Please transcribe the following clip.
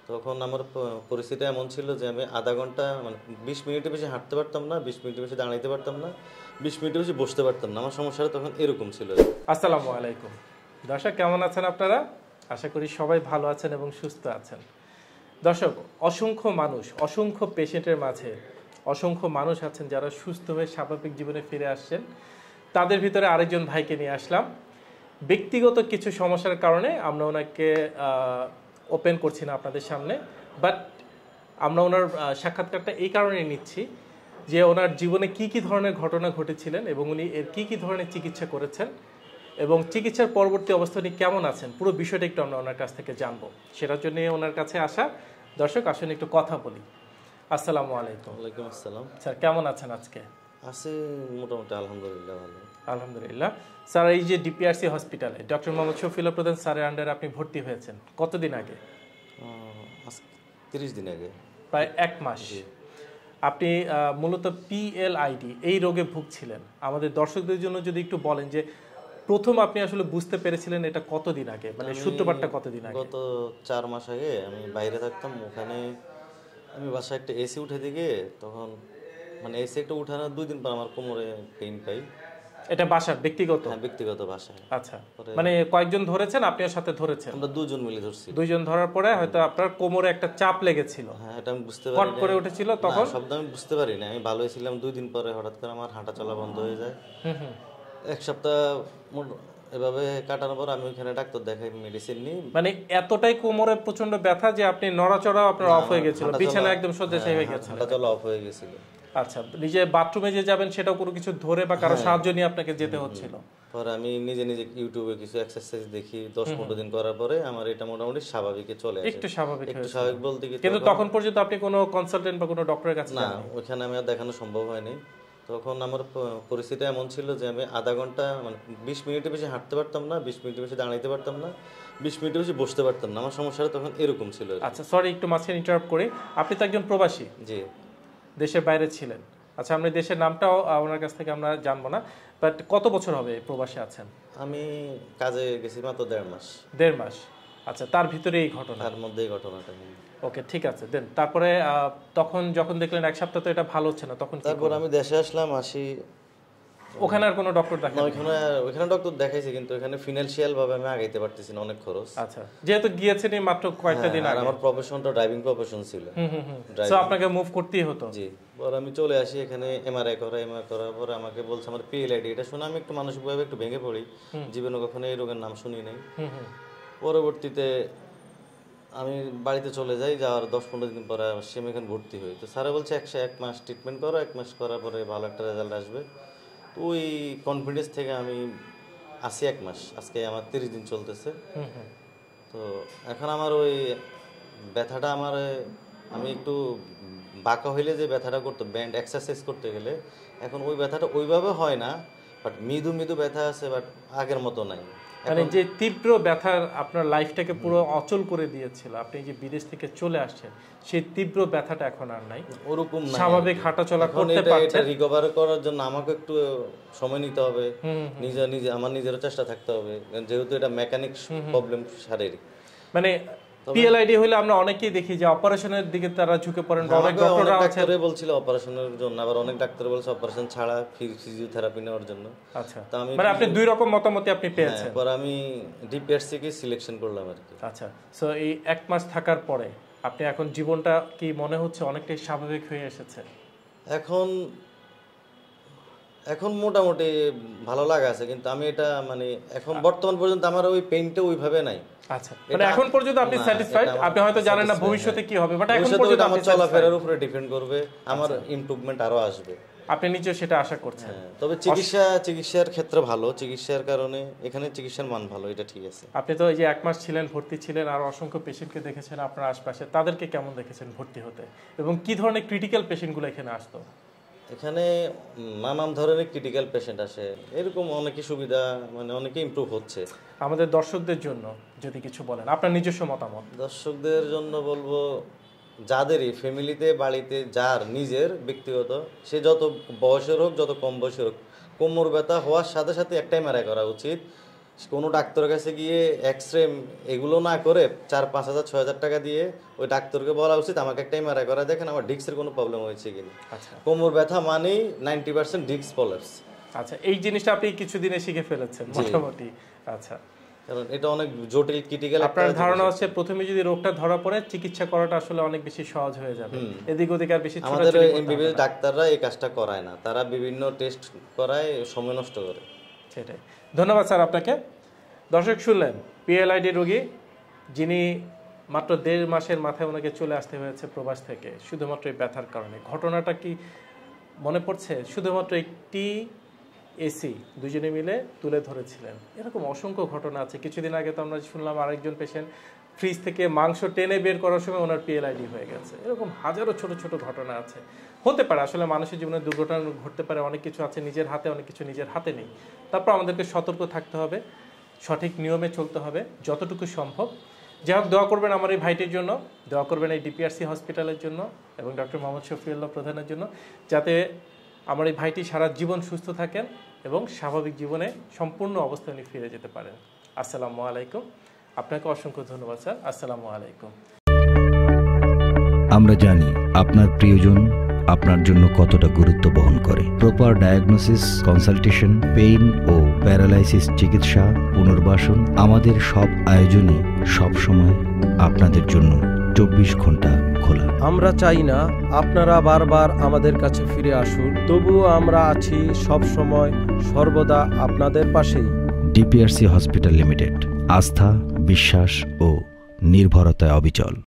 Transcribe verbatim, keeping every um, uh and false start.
তখন আমার প- পরিস্থিতি এমন ছিল যে আমি আধা ঘন্টা মানে বিশ মিনিটের বেশি হাঁটতে পারতাম না, বিশ মিনিটের বেশি দাঁড়াইতে পারতাম না, বিশ মিনিটের বেশি বসতে পারতাম না। আমার সমস্যাটা তখন এরকম ছিল। আসসালামু আলাইকুম দর্শক, কেমন আছেন আপনারা? আশা করি সবাই ভালো আছেন এবং সুস্থ আছেন। দর্শক, অসংখ্য মানুষ, অসংখ্য পেশেন্টের মাঝে অসংখ্য মানুষ আছেন যারা সুস্থ হয়ে স্বাভাবিক জীবনে ফিরে আসছেন। তাদের ভিতরে আরেকজন ভাইকে নিয়ে আসলাম। ব্যক্তিগত কিছু সমস্যার কারণে আমরা ওনাকে ওপেন করছি না আপনাদের সামনে, বাট আমরা ওনার আহ, সাক্ষাৎকারটা এই কারণে নিচ্ছি যে ওনার জীবনে কি কি ধরনের ঘটনা ঘটেছিলেন এবং উনি এর কি কি ধরনের চিকিৎসা করেছেন এবং চিকিৎসার পরবর্তী অবস্থা উনি কেমন আছেন, পুরো বিষয়টা একটু আমরা ওনার কাছ থেকে জানবো। সেটার জন্য ওনার কাছে আসা। দর্শক, আসুন একটু কথা বলি। আসসালামু আলাইকুম। ওয়ালাইকুম আসসালাম। স্যার, কেমন আছেন আজকে? আছে মোটামুটি, আলহামদুলিল্লাহ ভালো। আলহামদুলিল্লাহ। স্যার, এই যে ডিপিআরসি হসপিটালে ডক্টর মোহাম্মদ শফিউল্লাহ প্রধান স্যারের আন্ডারে আপনি ভর্তি হয়েছেন কতদিন আগে? আহ, আজ তিরিশ দিন আগে। প্রায় এক মাস। আপনি আহ, মূলত পিএলআইডি এই রোগে ভুগছিলেন। আমাদের দর্শকদের জন্য যদি একটু বলেন যে প্রথম আপনি আসলে বুঝতে পেরেছিলেন এটা কতদিন আগে, মানে আমি সূত্রপাতটা কতদিন আগে? গত চার মাস আগে আমি বাইরে থাকতাম, ওখানে আমি বাসায় একটা এসি উঠে দিকে তখন মানে এসি একটা উঠানোর দুই দিন পর আমার কোমরে পেইন পাই। এটা বাসার ব্যক্তিগত? হ্যাঁ, ব্যক্তিগত বাসায়। আচ্ছা, মানে কয়েকজন ধরেছেন, আপনিও সাথে ধরেছেন? আমরা দুজন মিলে ধরছি। দুইজন ধরার পরে হয়তো আপনার কোমরে একটা চাপ লেগেছিল। হ্যাঁ, এটা আমি বুঝতে কট পারি করে উঠেছিল না, তখন? শব্দ আমি বুঝতে পারি না। আমি ভালোই ছিলাম, দুই দিন পরে হঠাৎ করে আমার হাঁটা চলা বন্ধ হয়ে যায়। হুম হুম। এক সপ্তাহ মোট- এভাবে কাটানোর পর আমি ওখানে ডাক্তার দেখাই, মেডিসিন নিই। মানে এতটাই কোমরে প্রচন্ড ব্যথা যে আপনি নড়াচড়া আপনার অফ হয়ে গেছিল, হাঁটা বিছানা চলা- একদম শয্যাশায়ী হয়ে হ্যাঁ, গেছে? হাঁটা চলা অফ হয়ে গেছিল। আচ্ছা, নিজে বাথরুমে যে যাবেন সেটাও কোনো কিছু ধরে বা কারো সাহায্য নিয়ে আপনাকে যেতে হচ্ছিল? পরে আমি নিজে নিজে ইউটিউবে কিছু এক্সারসাইজ দেখি, দশ পনেরো দিন করার পরে আমার এটা মোটামুটি স্বাভাবিকে চলে আসে। একটু স্বাভাবিক একটু হয়েছে। স্বাভাবিক বলতে কি, কিন্তু তখন পর্যন্ত আপনি কোনো কনসালটেন্ট বা কোনো ডক্টরের কাছে না, যাননি? ওইখানে আমি আর দেখানো সম্ভব হয়নি। তখন আমার প- পরিস্থিতি এমন ছিল যে আমি আধা ঘন্টা মানে বিশ মিনিটের বেশি হাঁটতে পারতাম না, বিশ মিনিটের বেশি দাঁড়াইতে পারতাম না, বিশ মিনিটের বেশি বসতে পারতাম না। আমার সমস্যাটা তখন এরকম ছিল আর কি। আচ্ছা, সরি একটু মাঝখানে ইন্টারাপ্ট করি। আপনি তো একজন প্রবাসী, জি। দেশের বাইরে ছিলেন। আচ্ছা, আমরা দেশের নামটাও আহ, ওনার কাছ থেকে আমরা জানবো না, বাট কত বছর হবে প্রবাসী আছেন? আমি কাজে গেছি মাত্র দেড় মাস। দেড় মাস। আচ্ছা, তার ভিতরে এই ঘটনা? তার মধ্যেই ঘটনাটা। ওকে, ঠিক আছে। দেন তারপরে আহ, তখন যখন দেখলেন এক সপ্তাহ তো এটা ভালো হচ্ছে না, তখন কি তারপর আমি দেশে আসলাম, আসি। ওখানে আর কোনো ডক্টর না, দেখান? ওইখানে ওইখানে ডক্টর দেখাইছি, কিন্তু ওখানে ফিনান্সিয়াল ভাবে আমি আগাইতে পারতেছি না, অনেক খরচ। আচ্ছা, যেহেতু গিয়েছেন এই মাত্র কয়েকটা দিন আর আগে। আমার প্রফেশনটা ড্রাইভিং প্রফেশন ছিল। হুম হুম হুম। Driving। সো আপনাকে মুভ করতেই হতো? জি। পরে আমি চলে আসি এখানে, এমআরআই করা, এমআরআই করার পরে আমাকে বলছে আমার পিএলআইডি। এটা শুনে আমি একটু মানসিকভাবে একটু ভেঙে পড়ি, জীবনে কখনো এই রোগের নাম শুনি নাই। হুম হুম। পরবর্তীতে আমি বাড়িতে চলে যাই, যাওয়ার দশ পনেরো দিন পরে সেম এখানে ভর্তি হই। তো স্যারা বলছে একশো এক মাস ট্রিটমেন্ট করো, এক মাস করার পরে ভালো একটা রেজাল্ট আসবে। তো ওই কনফিডেন্স থেকে আমি আসি এক মাস, আজকে আমার তিরিশ দিন চলতেছে। হুম হুম। তো এখন আমার ওই ব্যথাটা আমার, আমি একটু বাঁকা হইলে যে ব্যথাটা করতো ব্যান্ড এক্সারসাইজ করতে গেলে, এখন ওই ব্যথাটা ওইভাবে হয় না, বাট মৃদু মৃদু ব্যথা আছে, বাট আগের মতো নাই। মানে যে তীব্র ব্যথার আপনার লাইফটাকে পুরো অচল করে দিয়েছিল, আপনি যে বিদেশ থেকে চলে আসছেন, সেই তীব্র ব্যথাটা এখন আর নাই, ওরকম না, স্বাভাবিক হাঁটাচলা এখন করতে এটা পারছেন। এটা রিকভার করার জন্য আমাকে একটু সময় নিতে হবে, নিজে নিজে আমার নিজেরও চেষ্টা থাকতে হবে, যেহেতু এটা মেকানিক প্রবলেম, শারীরিক। মানে পিএলআইডি হলে আমরা অনেকেই দেখি যে অপারেশনের দিকে তারা ঝুঁকে পড়েন, বা অনেক আমাকে অনেক ডক্টররা আছে। ডাক্তারে বলছিল অপারেশনের জন্য, আবার অনেক ডাক্তার বলছে অপারেশন ছাড়া ফিজিওথেরাপি নেওয়ার জন্য। আচ্ছা, তো আমি মানে আপনি দুই রকম মতামত আপনি পেয়েছেন। পরে আমি ডিপিআরসি কে সিলেকশন করলাম আর কি। আচ্ছা, সো এই এক মাস থাকার পরে আপনি এখন জীবনটা কি মনে হচ্ছে অনেকটাই স্বাভাবিক হয়ে এসেছে? এখন এখন মোটামুটি ভালো লাগা আছে, কিন্তু আমি এটা মানে এখন বর্তমান পর্যন্ত আমার ওই পেইনটা ওইভাবে নাই। আচ্ছা, মানে এখন পর্যন্ত আপনি স্যাটিসফাইড? আপনি হয়তো জানেন না ভবিষ্যতে কি হবে, বাট এখন পর্যন্ত আমার আপনি চলাফেরার উপরে ডিপেন্ড করবে, আমার ইমপ্রুভমেন্ট আরো আসবে, আপনি নিজেও সেটা আশা করছেন। হ্যাঁ। তবে চিকিৎসা চিকিৎসার ক্ষেত্রে ভালো, চিকিৎসার কারণে এখানে চিকিৎসার মান ভালো, এটা ঠিক আছে। আপনি তো এই যে এক মাস ছিলেন, ভর্তি ছিলেন, আর অসংখ্য পেশেন্টকে দেখেছেন আপনার আশপাশে, তাদেরকে কেমন দেখেছেন ভর্তি হতে, এবং কি ধরনের ক্রিটিক্যাল পেশেন্টগুলো এখানে আসতো? এখানে নানান ধরনের ক্রিটিক্যাল পেশেন্ট আসে, এরকম অনেকই সুবিধা, মানে অনেকে ইমপ্রুভ হচ্ছে। আমাদের দর্শকদের জন্য যদি কিছু বলেন, আপনার নিজস্ব মতামত। দর্শকদের জন্য বলবো, যাদেরই ফ্যামিলিতে বাড়িতে যার নিজের ব্যক্তিগত, সে যত বয়সের হোক যত কম বয়সের হোক, কোমর ব্যথা হওয়ার সাথে সাথে একটাই মারা করা উচিত, কোনো ডাক্তারের কাছে গিয়ে এক্স রে এগুলো না করে চার পাঁচ হাজার ছয় হাজার টাকা দিয়ে ওই ডাক্তারকে বলা উচিত আমাকে একটা এমআরআই করা দেখেন আমার ডিস্কের কোনো প্রবলেম হয়েছে কিনা। আচ্ছা কোমর ব্যথা মানেই নাইনটি পার্সেন্ট ডিস্ক প্রলাপস। আচ্ছা, এই জিনিসটা আপনি কিছুদিনে শিখে ফেলেছেন মোটামুটি। আচ্ছা, কারণ এটা অনেক জটিল ক্রিটিক্যাল। আপনার ধারণা হচ্ছে প্রথমে যদি রোগটা ধরা পড়ে চিকিৎসা করাটা আসলে অনেক বেশি সহজ হয়ে যাবে, এদিক ওদিক আর বেশি আমাদের এমবিবিএস ডাক্তাররা এই কাজটা করায় না, তারা বিভিন্ন টেস্ট করায়, সময় নষ্ট করে। সেটাই। ধন্যবাদ স্যার আপনাকে। দর্শক শুনলেন পিএলআইডি রোগী, যিনি মাত্র দেড় মাসের মাথায় ওনাকে চলে আসতে হয়েছে প্রবাস থেকে শুধুমাত্র এই ব্যথার কারণে। ঘটনাটা কি মনে পড়ছে? শুধুমাত্র একটি এসি দুজনে মিলে তুলে ধরেছিলেন। এরকম অসংখ্য ঘটনা আছে। কিছুদিন আগে তো আমরা শুনলাম আরেকজন পেশেন্ট ফ্রিজ থেকে মাংস টেনে বের করার সময় ওনার পিএলআইডি হয়ে গেছে। এরকম হাজারো ছোট ছোট ঘটনা আছে। হতে পারে আসলে মানুষের জীবনে দুর্ঘটনা ঘটতে পারে, অনেক কিছু আছে নিজের হাতে, অনেক কিছু নিজের হাতে নেই। তারপর আমাদেরকে সতর্ক থাকতে হবে, সঠিক নিয়মে চলতে হবে যতটুকু সম্ভব। যাই হোক, দোয়া করবেন আমার এই ভাইটির জন্য, দোয়া করবেন এই ডিপিআরসি হসপিটালের জন্য এবং ডক্টর মোহাম্মদ শফিউল্লাহ প্রধানের জন্য, যাতে আমার এই ভাইটি সারা জীবন সুস্থ থাকেন এবং স্বাভাবিক জীবনে সম্পূর্ণ অবস্থানে ফিরে যেতে পারেন। আসসালামু আলাইকুম। আপনাকে অসংখ্য ধন্যবাদ স্যার। আসসালামু আলাইকুম। আমরা জানি আপনার প্রিয়জন আপনার জন্য কতটা গুরুত্ব বহন করে। প্রপার ডায়াগনোসিস, কনসালটেশন, পেইন ও প্যারালাইসিস চিকিৎসা, পুনর্বাসন, আমাদের সব আয়োজনই সবসময় আপনাদের জন্য চব্বিশ ঘন্টা খোলা। আমরা চাই না আপনারা বারবার আমাদের কাছে ফিরে আসুন, তবুও আমরা আছি সব সময় সর্বদা আপনাদের পাশেই। ডিপিআরসি হসপিটাল লিমিটেড, আস্থা, বিশ্বাস ও নির্ভরতায় অবিচল।